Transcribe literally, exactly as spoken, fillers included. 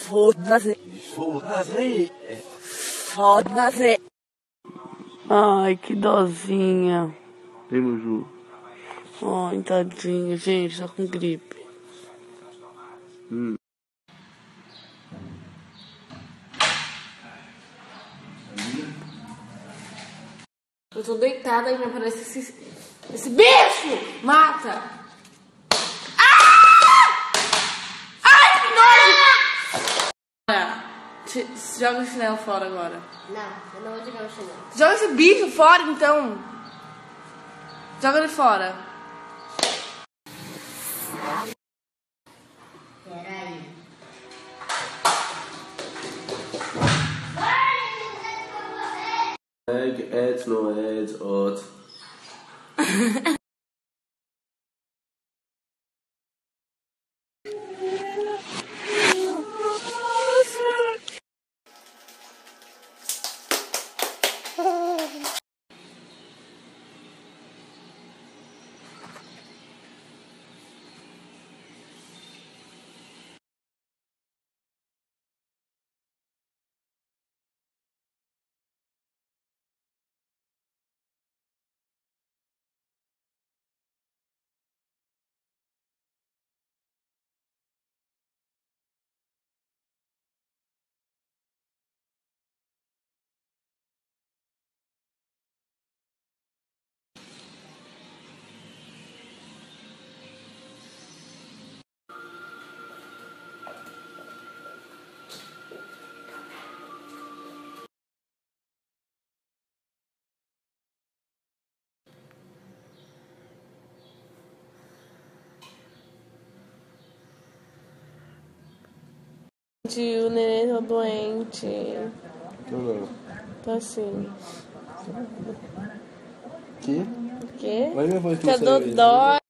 Foda-se. Foda-se. Foda-se. Ai, que dozinha. Vem, Muju. Ai, tadinha, gente, tá com gripe. Hum. Eu tô deitada e me aparece esse, esse bicho! Mata! Ah! Ai, que nojo! Joga o chinelo fora agora. Não, eu não vou jogar o chinelo. Joga esse bicho fora, então. Joga ele fora. Peraí. Egg, ads, no ads, odd. O neném tá doente. Então não. Tá assim. Que? O quê? Olha minha voz que Que a não saiu Dodó.